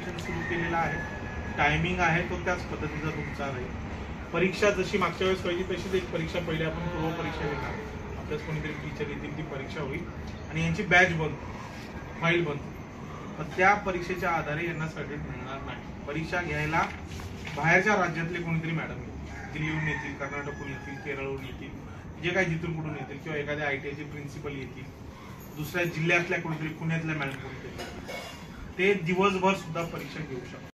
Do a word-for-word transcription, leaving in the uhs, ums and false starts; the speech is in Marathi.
रजिस्ट्रेशन सुरू केलेलं आहे. टायमिंग आहे तो त्याच पद्धतीचा तुमचा राहील. परीक्षा जशी मागच्या वेळेस व्हायची तशीच एक परीक्षा पहिले आपण पूर्व परीक्षा घेणार. आपल्याच कोणीतरी टीचर येतील, ती परीक्षा होईल आणि यांची बॅच बंद, फाईल बंद. पण त्या परीक्षेच्या आधारे यांना सर्टिफिकेट मिळणार नाही. परीक्षा घ्यायला बाहेरच्या राज्यातले कोणीतरी मॅडम येतील, दिल्लीहून येतील, कर्नाटकहून येतील, केरळहून येतील, जे काही जिथून कुठून येतील, किंवा एखाद्या आय टी आयचे प्रिन्सिपल येतील, दुसऱ्या जिल्ह्यातल्या कोणीतरी, पुण्यातल्या मॅडम कोणीतरी, ते दिवसभर सुद्धा परीक्षा घेऊ शकतात.